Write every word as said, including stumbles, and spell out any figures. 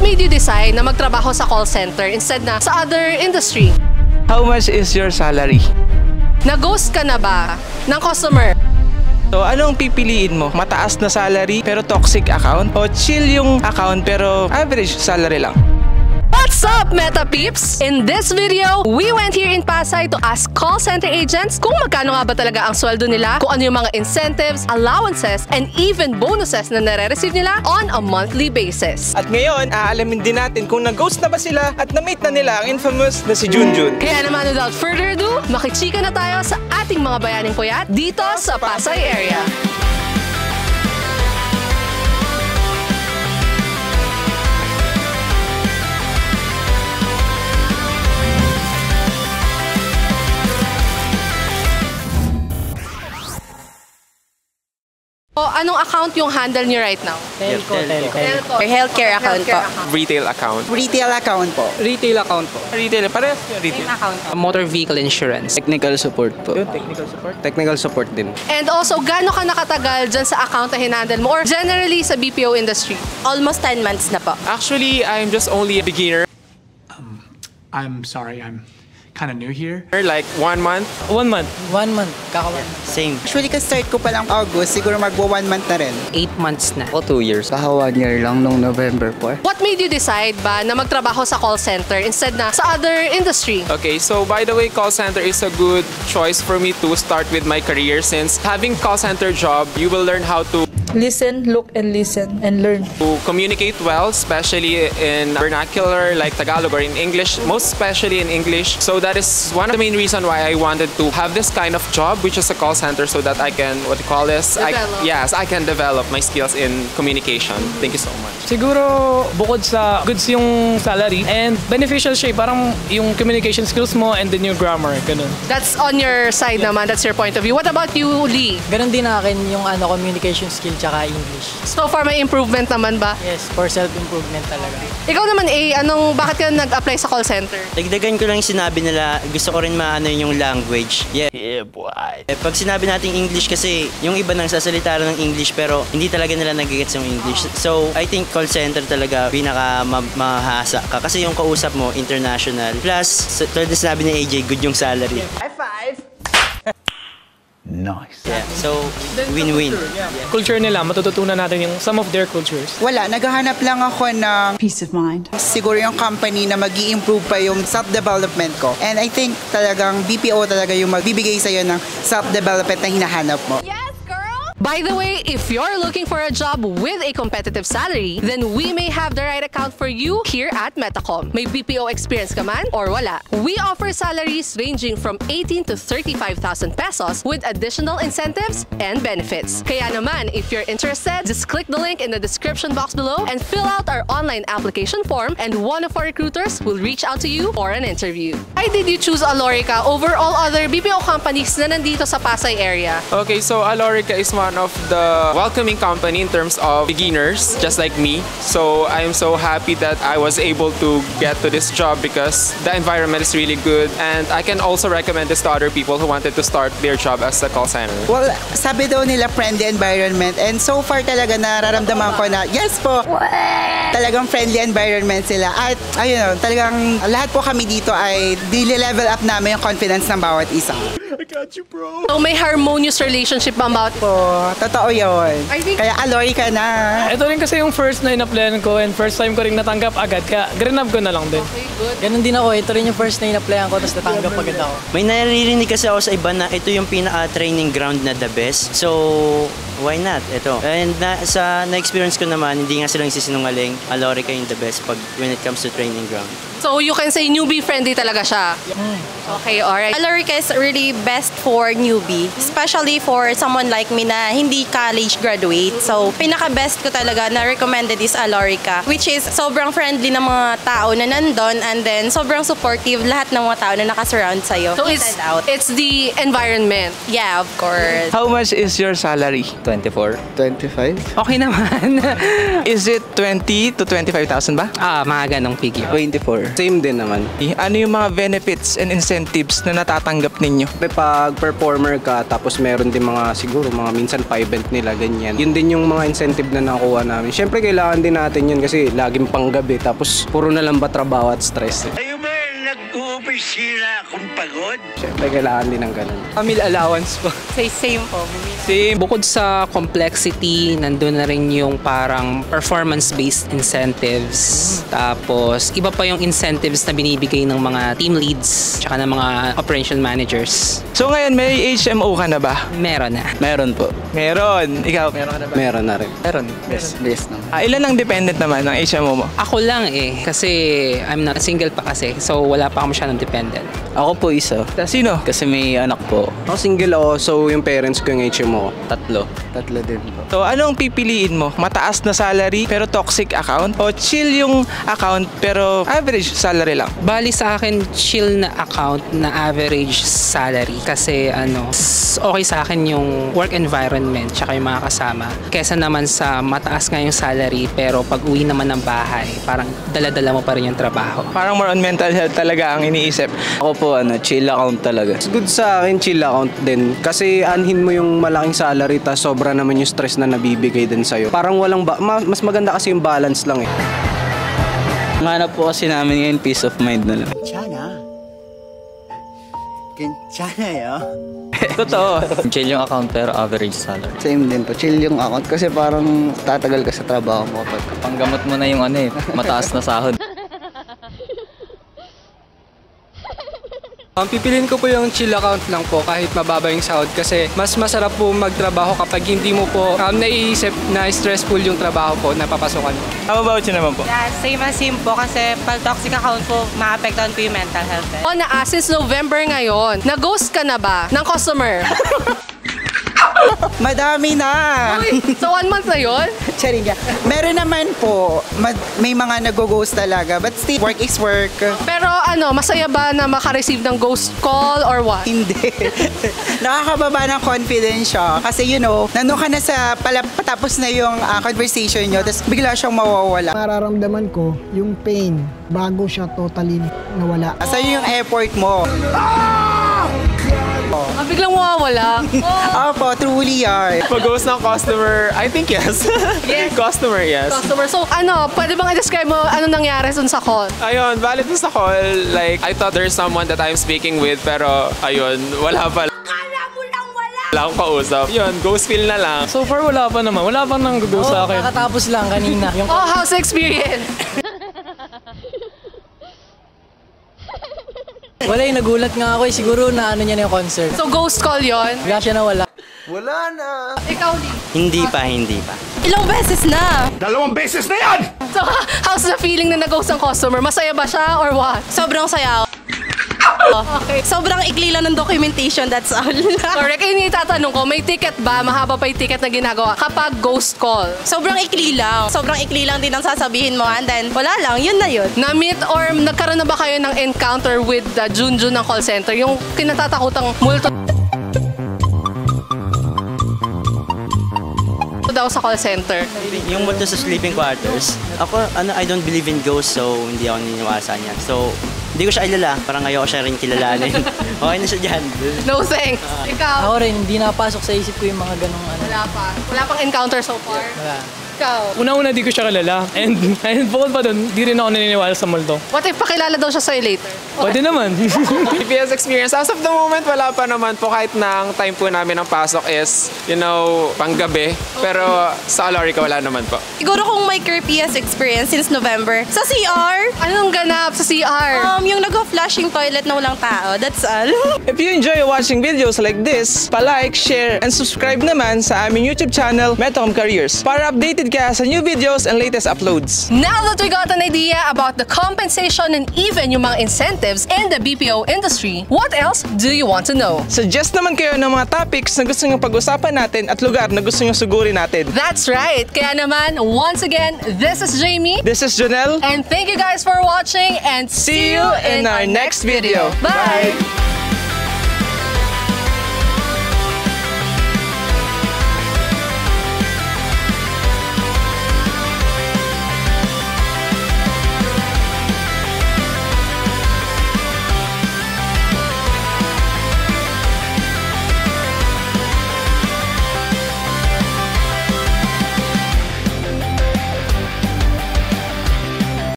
made you decide na magtrabaho sa call center instead na sa other industry? How much is your salary? Na-ghost ka na ba ng customer? So, anong pipiliin mo? Mataas na salary pero toxic account? O chill yung account pero average salary lang? What's up, Meta Peeps? In this video, we went here in Pasay to ask call center agents kung magkano nga ba talaga ang sweldo nila, kung ano yung mga incentives, allowances, and even bonuses na nare-receive nila on a monthly basis. At ngayon, aalamin din natin kung nag-ghost na ba sila at na-meet na nila ang infamous na si Junjun. Kaya naman, without further ado, makichika na tayo sa ating mga bayaning puyat dito sa Pasay area. O, anong account yung handle niyo right now? Telco, telco. Telco. Healthcare account po. Retail account. Retail account po. Retail account po. Retail, parehas yung retail. Motor vehicle insurance. Technical support po. Yung technical support. Technical support din. And also, gaano ka nakatagal dyan sa account na hinandle mo or generally sa B P O industry? Almost ten months na po. Actually, I'm just only a beginner. Um, I'm sorry, I'm kind of new here. Like one month. One month. One month. Kaka-one. Same. Actually, ka-start ko pa lang August, siguro magbo one month na rin. Eight months na. O two years. Kaha one year lang nung November po. What made you decide ba na magtrabaho sa call center instead na sa other industry? Okay, so by the way, call center is a good choice for me to start with my career since having call center job, you will learn how to Listen, look, and listen, and learn. to communicate well, especially in vernacular like Tagalog or in English, most especially in English. So that is one of the main reason why I wanted to have this kind of job, which is a call center, so that I can, what do you call this? I, Develop. yes, I can develop my skills in communication. Thank you so much. Siguro bukod sa goods yung salary and beneficial siya, parang yung communication skills mo and then yung grammar, ganun. That's on your side naman, that's your point of view. What about you, Lee? Ganon din akin yung ano, communication skill tsaka English. So far, may improvement naman ba? Yes, for self-improvement talaga. Ikaw naman, A, anong, bakit ka nag-apply sa call center? Dagdagan ko lang sinabi nila, gusto ko rin maano yung language. Yeah, yeah boy. Eh, pag sinabi natin English kasi, yung iba nang sasalita ng English pero hindi talaga nila nagigets yung English. So, I think call center talaga pinaka ma mahasa ka kasi yung kausap mo, international. Plus, tulad na sinabi ni A J, good yung salary. High five! Nice. Yeah, so, win-win. Culture nila, matututunan natin yung some of their cultures. Wala, naghahanap lang ako ng Peace of mind. siguro yung company na mag-i-improve pa yung self-development ko. And I think talagang B P O talaga yung magbibigay sa'yo ng self-development na hinahanap mo. By the way, if you're looking for a job with a competitive salary, then we may have the right account for you here at Metacom. May B P O experience ka man or wala? We offer salaries ranging from eighteen to thirty-five thousand pesos with additional incentives and benefits. Kaya naman, if you're interested, just click the link in the description box below and fill out our online application form and one of our recruiters will reach out to you for an interview. Why did you choose Alorica over all other B P O companies na nandito sa Pasay area? Okay, so Alorica is one of the welcoming company in terms of beginners, just like me. So I am so happy that I was able to get to this job because the environment is really good and I can also recommend this to other people who wanted to start their job as a call center. Well, sabi daw nila friendly environment and so far talaga nararamdaman ko na yes po, talagang friendly environment sila at ayun, talagang lahat po kami dito ay nile-level up namin yung confidence ng bawat isa. I got you, bro. So may harmonious relationship ba about Po, totoo yun. I think- Kaya aloy ka na. Ito rin kasi yung first na in-applyan ko and first time ko rin natanggap agad, kaya grinab ko na lang din. Ganon din ako. Ito rin yung first na in-applyan ko tapos natanggap agad ako. May naririnig kasi ako sa iba na ito yung pinaka-training ground na the best. So, why not? Ito. And na, sa na-experience ko naman, hindi nga silang sisinungaling. Alorica yung the best pag when it comes to training ground. So you can say newbie friendly talaga siya. Okay, alright. Alorica is really best for newbie, especially for someone like me na hindi college graduate. So, pinaka-best ko talaga na recommended is Alorica, which is sobrang friendly ng mga tao na nandun and then sobrang supportive lahat ng mga tao na nakasurround sa'yo. So it's, it's the environment. Yeah, of course. How much is your salary? twenty-four. twenty-five? Okay naman. Is it twenty to twenty-five thousand ba? Ah, mga ganong figure. twenty-four. Same din naman. Ano yung mga benefits and incentives na natatanggap ninyo? Pag performer ka, tapos meron din mga siguro mga minsan pa-event nila, ganyan. Yun din yung mga incentive na nakuha namin. Siyempre kailangan din natin yun kasi laging panggabi tapos puro na lang ba trabaho at stress. Eh. Ayaw ba nag-uopisina kung pagod? Siyempre kailangan din ng ganun. Meal allowance po. Say same po. Same. Bukod sa complexity, nandun na rin yung parang performance-based incentives. Tapos, iba pa yung incentives na binibigay ng mga team leads tsaka ng mga operation managers. So ngayon, may H M O ka na ba? Meron na. Meron po. Meron. Ikaw, meron ka na ba? Meron na rin. Meron. Yes. Yes naman. Ah, ilan ang dependent naman ng H M O mo? Ako lang eh. Kasi I'm not single pa kasi. So, wala pa ako masyadong dependent. Ako po isa. Sino? Kasi may anak po. Ako single ako, so yung parents ko yung H M O. Tatlo. Tatlo din po. So anong pipiliin mo? Mataas na salary pero toxic account? O chill yung account pero average salary lang? Bali sa akin, chill na account na average salary. Kasi ano, okay sa akin yung work environment tsaka yung mga kasama. Kesa naman sa mataas nga yung salary pero pag uwi naman ng bahay, parang dala-dala mo pa rin yung trabaho. Parang more on mental health talaga ang iniisip. Ako po, ano, chill account talaga. It's good sa akin, chill account din. Kasi anhin mo yung malaking salary tas sobra naman yung stress na nabibigay din sa'yo. Parang walang, ba ma mas maganda kasi yung balance lang eh. Hanap po kasi namin ngayon peace of mind na lang. Sana. Sana yun. Totoo. Chill yung account pero average salary. Same din po, chill yung account kasi parang tatagal ka sa trabaho mo. Panggamot mo na yung ano eh, mataas na sahod. Um, pipiliin ko po yung chill account lang po kahit mababa yung sahod kasi mas masarap po magtrabaho kapag hindi mo po um, naiisip na stressful yung trabaho po na papasokan mo. How about you naman po? Yeah, same as him po kasi pag toxic account po, maapektuhan po yung mental health. Eh. O na, ah, since November ngayon, nag-ghost ka na ba ng customer? Madami na. Uy, so one month na yun? Charing ka. Meron naman po, may mga nag-ghost talaga. But still, work is work. Pero ano, masaya ba na makareceive ng ghost call or what? Hindi. Nakakababa ng confidence siya. Kasi you know, nandun ka na sa pala, patapos na yung uh, conversation nyo, tapos bigla siyang mawawala. Nararamdaman ko yung pain bago siya totally nawala. Asa yung effort mo? Oh. Ah, biglang mawawala? Oh. Opo, truly yan. Pag-ghost ng customer, I think yes. Yes. Customer, yes. Customer. So, ano, pwede bang i-describe mo ano nangyari dun sa call? Ayun, valid dun sa call, like, I thought there's someone that I'm speaking with, pero, ayun, wala pala. Akala mo lang wala! Wala akong kausap. Yun, ghost feel na lang. So far, wala pa naman. Wala pang nang-ghost oh, sa akin. Kakatapos lang kanina. Yung... Oh, how's the experience? Wala yung nagulat nga ako eh. Siguro na ano niya na yung concert. So, ghost call yon? Bigla siya nawala. Wala na. Ikaw, Lee? Hindi pa, hindi pa. Ilang beses na. Dalawang beses na yan! So, how's the feeling na nag-ghost ang customer? Masaya ba siya or what? Sobrang saya. Okay. Sobrang ikli lang ng documentation, that's all. Correct. Yung itatanong ko, may ticket ba? Mahaba pa yung ticket na ginagawa kapag ghost call? Sobrang ikli lang. Sobrang ikli lang din ang sasabihin mo and then wala lang, yun na yun. Na-meet or nagkaroon na ba kayo ng encounter with the Junjun ng call center? Yung kinatatakutang multo daw sa call center. Yung multo sa sleeping quarters, ako, ano, I don't believe in ghosts, so hindi ako niniwala sa niya. So, hindi ko siya ilala. Parang ayaw ko siya rin kilalanin. Okay na siya dyan. No thanks. Uh, Ikaw? Ako rin, hindi napasok sa isip ko yung mga ganong ano. Wala pa. Wala pang encounter so far? Wala. Ikaw? Una-una di ko siya kilala. And, and bukod pa doon, di rin ako naniniwala sa multo. What if pakilala daw siya sa'yo later? Pwede naman. P P S experience, as of the moment, wala pa naman po kahit na ang time po namin ng pasok is, you know, panggabi. Pero sa Alorica, wala naman po. Siguro kung may career P S experience since November, sa C R. Anong ganap sa C R? Um, yung nag-flushing toilet na walang tao. That's all. If you enjoy watching videos like this, pa-like, share, and subscribe naman sa aming YouTube channel, Metacom Careers, para updated ka sa new videos and latest uploads. Now that we got an idea about the compensation and even yung mga incentives in the B P O industry, what else do you want to know? Suggest naman kayo ng mga topics na gusto nyo pag-usapan natin at lugar na gusto nyo sugurin natin. That's right! Kaya naman, once again, this is Jamie. This is Jonel. And thank you guys for watching and see you in our next video. Bye! Bye.